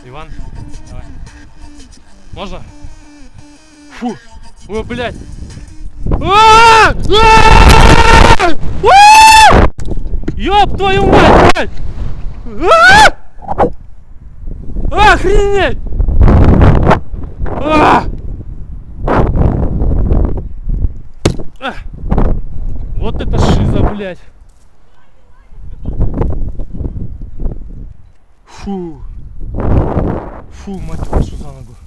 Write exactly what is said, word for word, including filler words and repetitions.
Иван, давай. Можно? Фу! Ой, блядь! Ёб твою мать, блядь! Охренеть! Вот это шиза, блядь! Фу! Фу, мать вашу за ногу!